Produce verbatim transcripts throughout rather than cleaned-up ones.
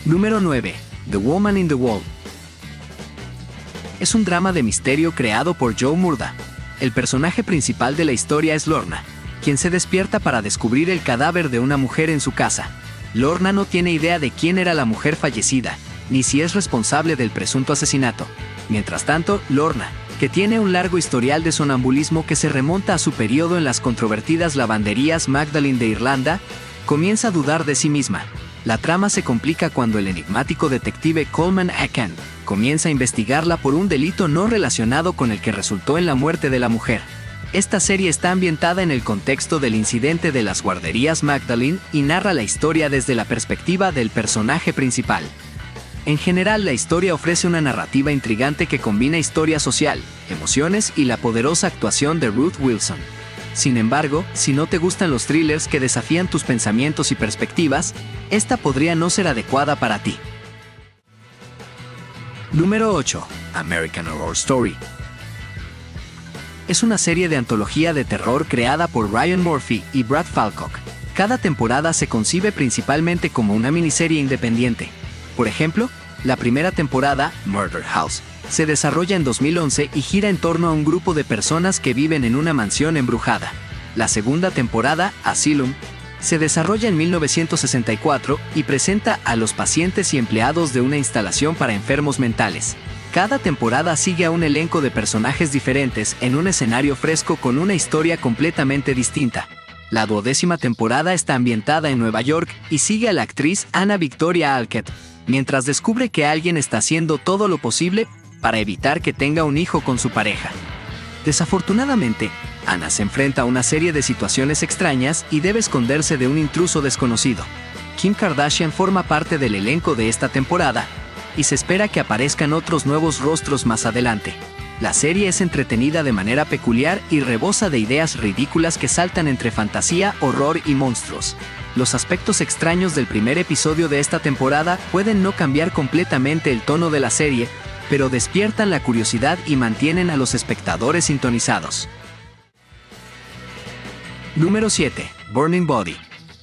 Número nueve. The Woman in the Wall. Es un drama de misterio creado por Joe Murda. El personaje principal de la historia es Lorna, quien se despierta para descubrir el cadáver de una mujer en su casa. Lorna no tiene idea de quién era la mujer fallecida, ni si es responsable del presunto asesinato. Mientras tanto, Lorna, que tiene un largo historial de sonambulismo que se remonta a su periodo en las controvertidas lavanderías Magdalene de Irlanda, comienza a dudar de sí misma. La trama se complica cuando el enigmático detective Coleman Akan comienza a investigarla por un delito no relacionado con el que resultó en la muerte de la mujer. Esta serie está ambientada en el contexto del incidente de las guarderías Magdalene y narra la historia desde la perspectiva del personaje principal. En general, la historia ofrece una narrativa intrigante que combina historia social, emociones y la poderosa actuación de Ruth Wilson. Sin embargo, si no te gustan los thrillers que desafían tus pensamientos y perspectivas, esta podría no ser adecuada para ti. Número ocho. American Horror Story. Es una serie de antología de terror creada por Ryan Murphy y Brad Falchuk. Cada temporada se concibe principalmente como una miniserie independiente. Por ejemplo, la primera temporada, Murder House, se desarrolla en dos mil once y gira en torno a un grupo de personas que viven en una mansión embrujada. La segunda temporada, Asylum, se desarrolla en mil novecientos sesenta y cuatro y presenta a los pacientes y empleados de una instalación para enfermos mentales. Cada temporada sigue a un elenco de personajes diferentes en un escenario fresco con una historia completamente distinta. La duodécima temporada está ambientada en Nueva York y sigue a la actriz Anna Victoria Alcott, mientras descubre que alguien está haciendo todo lo posible para evitar que tenga un hijo con su pareja. Desafortunadamente, Anna se enfrenta a una serie de situaciones extrañas y debe esconderse de un intruso desconocido. Kim Kardashian forma parte del elenco de esta temporada, y se espera que aparezcan otros nuevos rostros más adelante. La serie es entretenida de manera peculiar y rebosa de ideas ridículas que saltan entre fantasía, horror y monstruos. Los aspectos extraños del primer episodio de esta temporada pueden no cambiar completamente el tono de la serie, pero despiertan la curiosidad y mantienen a los espectadores sintonizados. Número siete. Burning Body.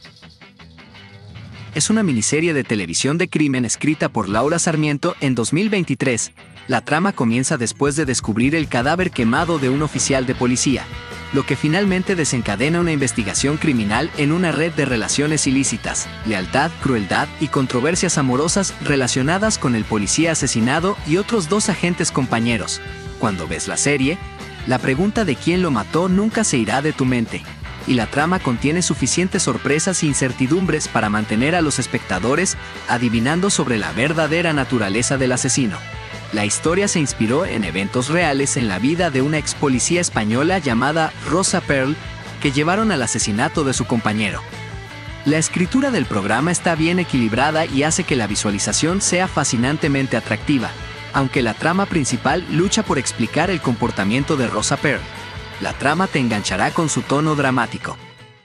Es una miniserie de televisión de crimen escrita por Laura Sarmiento en dos mil veintitrés. La trama comienza después de descubrir el cadáver quemado de un oficial de policía, lo que finalmente desencadena una investigación criminal en una red de relaciones ilícitas, lealtad, crueldad y controversias amorosas relacionadas con el policía asesinado y otros dos agentes compañeros. Cuando ves la serie, la pregunta de quién lo mató nunca se irá de tu mente, y la trama contiene suficientes sorpresas e incertidumbres para mantener a los espectadores adivinando sobre la verdadera naturaleza del asesino. La historia se inspiró en eventos reales en la vida de una ex policía española llamada Rosa Pearl, que llevaron al asesinato de su compañero. La escritura del programa está bien equilibrada y hace que la visualización sea fascinantemente atractiva, aunque la trama principal lucha por explicar el comportamiento de Rosa Pearl. La trama te enganchará con su tono dramático.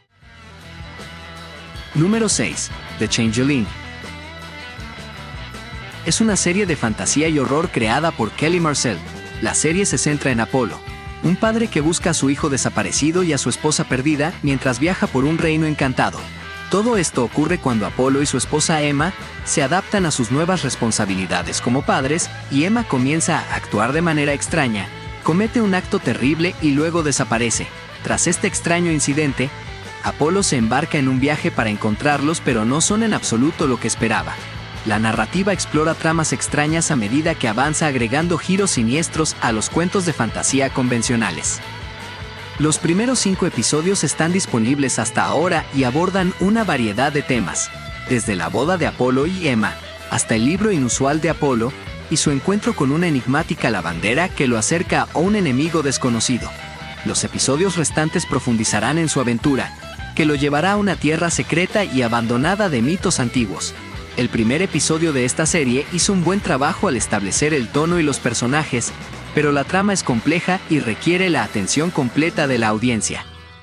Número seis. The Changeling. Es una serie de fantasía y horror creada por Kelly Marcel. La serie se centra en Apolo, un padre que busca a su hijo desaparecido y a su esposa perdida mientras viaja por un reino encantado. Todo esto ocurre cuando Apolo y su esposa Emma se adaptan a sus nuevas responsabilidades como padres y Emma comienza a actuar de manera extraña, comete un acto terrible y luego desaparece. Tras este extraño incidente, Apolo se embarca en un viaje para encontrarlos, pero no son en absoluto lo que esperaba. La narrativa explora tramas extrañas a medida que avanza, agregando giros siniestros a los cuentos de fantasía convencionales. Los primeros cinco episodios están disponibles hasta ahora y abordan una variedad de temas, desde la boda de Apolo y Emma, hasta el libro inusual de Apolo, y su encuentro con una enigmática lavandera que lo acerca a un enemigo desconocido. Los episodios restantes profundizarán en su aventura, que lo llevará a una tierra secreta y abandonada de mitos antiguos. El primer episodio de esta serie hizo un buen trabajo al establecer el tono y los personajes, pero la trama es compleja y requiere la atención completa de la audiencia.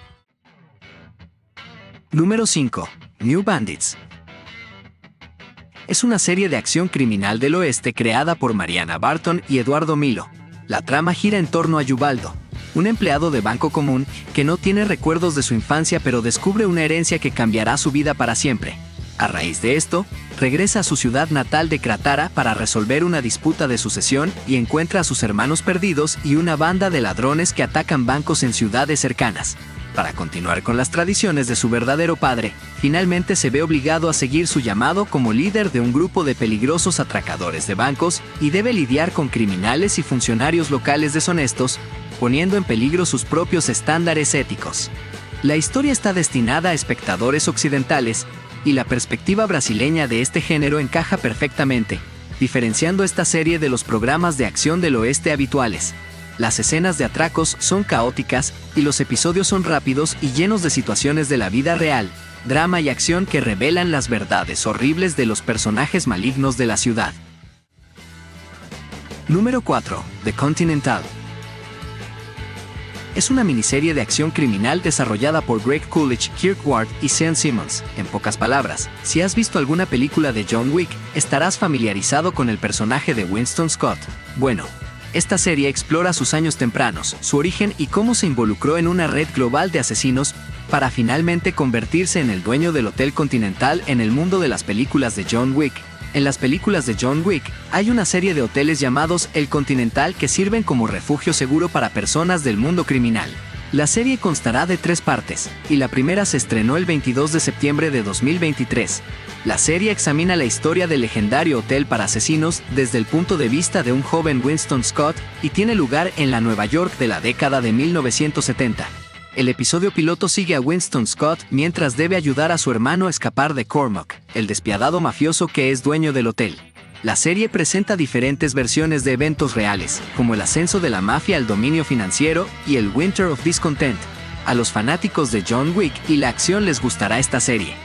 Número cinco. New Bandits. Es una serie de acción criminal del oeste creada por Mariana Barton y Eduardo Milo. La trama gira en torno a Yuvaldo, un empleado de banco común que no tiene recuerdos de su infancia pero descubre una herencia que cambiará su vida para siempre. A raíz de esto, regresa a su ciudad natal de Kratara para resolver una disputa de sucesión y encuentra a sus hermanos perdidos y una banda de ladrones que atacan bancos en ciudades cercanas. Para continuar con las tradiciones de su verdadero padre, finalmente se ve obligado a seguir su llamado como líder de un grupo de peligrosos atracadores de bancos y debe lidiar con criminales y funcionarios locales deshonestos, poniendo en peligro sus propios estándares éticos. La historia está destinada a espectadores occidentales, y la perspectiva brasileña de este género encaja perfectamente, diferenciando esta serie de los programas de acción del oeste habituales. Las escenas de atracos son caóticas y los episodios son rápidos y llenos de situaciones de la vida real, drama y acción que revelan las verdades horribles de los personajes malignos de la ciudad. Número cuatro. The Continental. Es una miniserie de acción criminal desarrollada por Greg Coolidge, Kirk Ward y Sean Simmons. En pocas palabras, si has visto alguna película de John Wick, estarás familiarizado con el personaje de Winston Scott. Bueno, esta serie explora sus años tempranos, su origen y cómo se involucró en una red global de asesinos para finalmente convertirse en el dueño del Hotel Continental en el mundo de las películas de John Wick. En las películas de John Wick, hay una serie de hoteles llamados El Continental que sirven como refugio seguro para personas del mundo criminal. La serie constará de tres partes, y la primera se estrenó el veintidós de septiembre de dos mil veintitrés. La serie examina la historia del legendario hotel para asesinos desde el punto de vista de un joven Winston Scott y tiene lugar en la Nueva York de la década de mil novecientos setenta. El episodio piloto sigue a Winston Scott mientras debe ayudar a su hermano a escapar de Cormac, el despiadado mafioso que es dueño del hotel. La serie presenta diferentes versiones de eventos reales, como el ascenso de la mafia al dominio financiero y el Winter of Discontent. A los fanáticos de John Wick y la acción les gustará esta serie.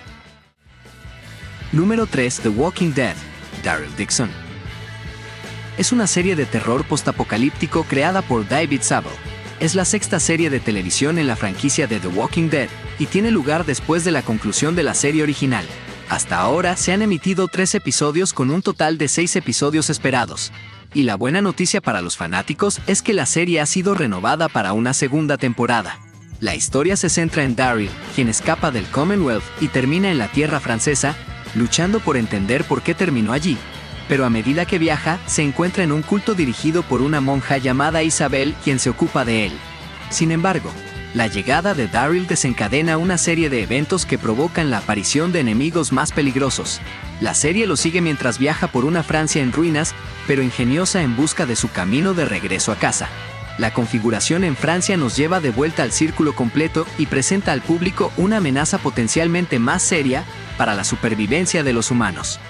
Número tres. The Walking Dead. Daryl Dixon. Es una serie de terror postapocalíptico creada por David Zabel. Es la sexta serie de televisión en la franquicia de The Walking Dead, y tiene lugar después de la conclusión de la serie original. Hasta ahora se han emitido tres episodios con un total de seis episodios esperados. Y la buena noticia para los fanáticos es que la serie ha sido renovada para una segunda temporada. La historia se centra en Daryl, quien escapa del Commonwealth y termina en la tierra francesa, luchando por entender por qué terminó allí. Pero a medida que viaja, se encuentra en un culto dirigido por una monja llamada Isabel, quien se ocupa de él. Sin embargo, la llegada de Daryl desencadena una serie de eventos que provocan la aparición de enemigos más peligrosos. La serie lo sigue mientras viaja por una Francia en ruinas, pero ingeniosa en busca de su camino de regreso a casa. La configuración en Francia nos lleva de vuelta al círculo completo y presenta al público una amenaza potencialmente más seria para la supervivencia de los humanos.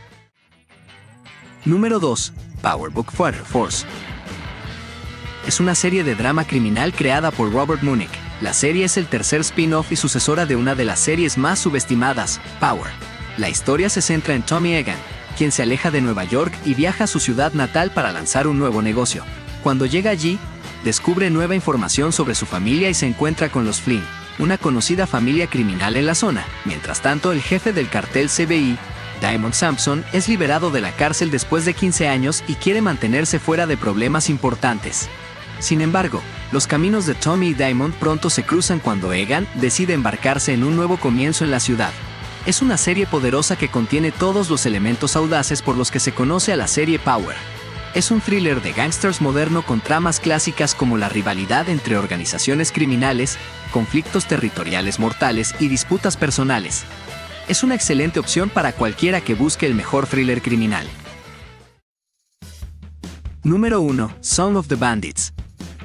Número dos. Power Book Force. Es una serie de drama criminal creada por Robert Munich. La serie es el tercer spin-off y sucesora de una de las series más subestimadas, Power. La historia se centra en Tommy Egan, quien se aleja de Nueva York y viaja a su ciudad natal para lanzar un nuevo negocio. Cuando llega allí, descubre nueva información sobre su familia y se encuentra con los Flynn, una conocida familia criminal en la zona. Mientras tanto, el jefe del cartel C B I, Diamond Sampson, es liberado de la cárcel después de quince años y quiere mantenerse fuera de problemas importantes. Sin embargo, los caminos de Tommy y Diamond pronto se cruzan cuando Egan decide embarcarse en un nuevo comienzo en la ciudad. Es una serie poderosa que contiene todos los elementos audaces por los que se conoce a la serie Power. Es un thriller de gángsters moderno con tramas clásicas como la rivalidad entre organizaciones criminales, conflictos territoriales mortales y disputas personales. Es una excelente opción para cualquiera que busque el mejor thriller criminal. Número uno. Song of the Bandits.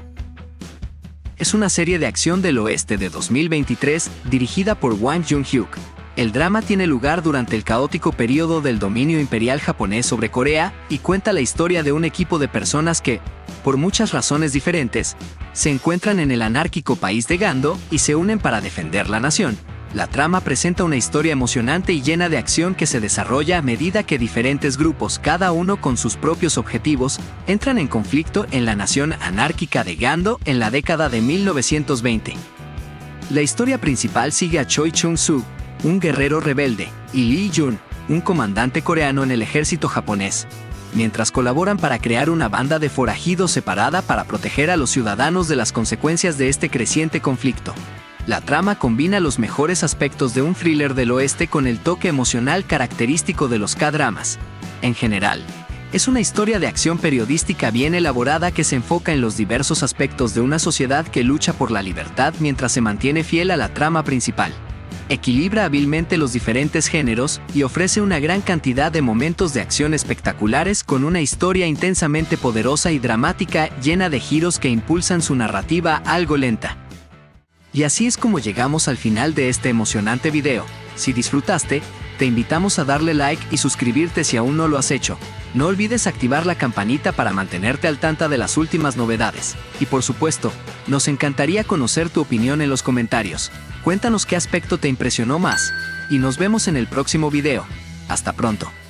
Es una serie de acción del oeste de dos mil veintitrés, dirigida por Wang Jung-hyuk. El drama tiene lugar durante el caótico período del dominio imperial japonés sobre Corea y cuenta la historia de un equipo de personas que, por muchas razones diferentes, se encuentran en el anárquico país de Gando y se unen para defender la nación. La trama presenta una historia emocionante y llena de acción que se desarrolla a medida que diferentes grupos, cada uno con sus propios objetivos, entran en conflicto en la nación anárquica de Gando en la década de mil novecientos veinte. La historia principal sigue a Choi Chung-soo, un guerrero rebelde, y Lee Jun, un comandante coreano en el ejército japonés, mientras colaboran para crear una banda de forajidos separada para proteger a los ciudadanos de las consecuencias de este creciente conflicto. La trama combina los mejores aspectos de un thriller del oeste con el toque emocional característico de los K-dramas. En general, es una historia de acción periodística bien elaborada que se enfoca en los diversos aspectos de una sociedad que lucha por la libertad mientras se mantiene fiel a la trama principal. Equilibra hábilmente los diferentes géneros y ofrece una gran cantidad de momentos de acción espectaculares con una historia intensamente poderosa y dramática llena de giros que impulsan su narrativa algo lenta. Y así es como llegamos al final de este emocionante video. Si disfrutaste, te invitamos a darle like y suscribirte si aún no lo has hecho. No olvides activar la campanita para mantenerte al tanto de las últimas novedades. Y por supuesto, nos encantaría conocer tu opinión en los comentarios. Cuéntanos qué aspecto te impresionó más. Y nos vemos en el próximo video. Hasta pronto.